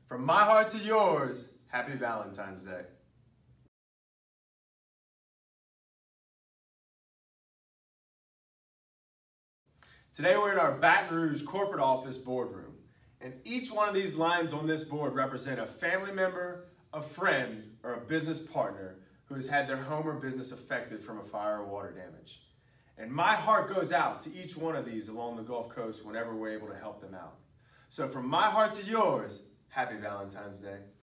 From my heart to yours, happy Valentine's Day. Today we're in our Baton Rouge corporate office boardroom, and each one of these lines on this board represent a family member, a friend, or a business partner who has had their home or business affected from a fire or water damage. And my heart goes out to each one of these along the Gulf Coast whenever we're able to help them out. So from my heart to yours, happy Valentine's Day.